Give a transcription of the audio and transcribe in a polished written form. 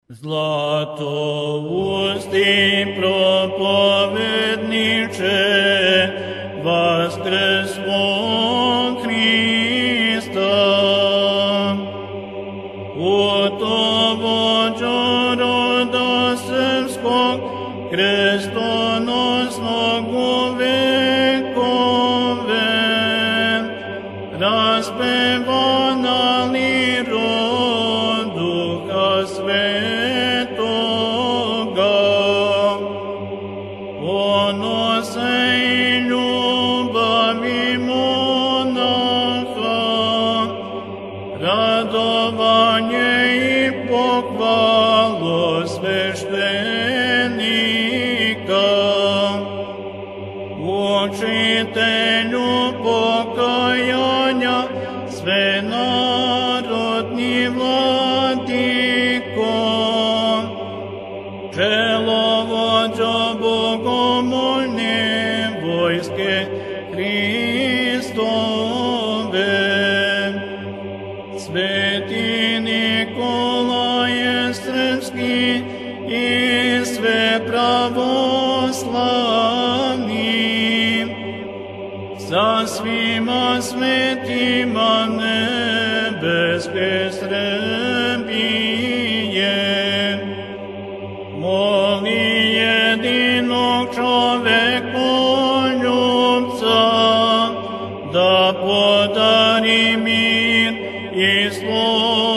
Zlatoustý propovedniče, vaskreslo Hrista. U toho čoroda srpskog, krestonosnog u vekove, raspevana lirom Duha Svetoga, ponose i ljubavi monaha, radovanje i pohvalo sveštenika, učitelju pokajanja, svenarodni vladiko, čelovođa bogomoljne vojske Hristove. Sveti Nikolaje srpski i sve pravoslavni, sa svima svetima nebeske Srbije, moli jedinog čovekoljubca da podari mir i slobodu